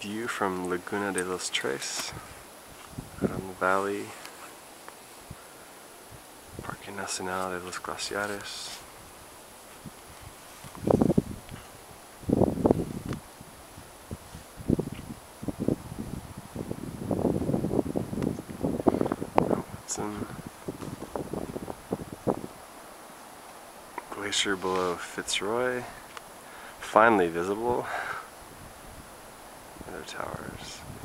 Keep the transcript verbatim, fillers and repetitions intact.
view from Laguna de los Tres, out on the valley, Parque Nacional de los Glaciares. Hudson. Glacier below Fitzroy, finally visible. Other towers.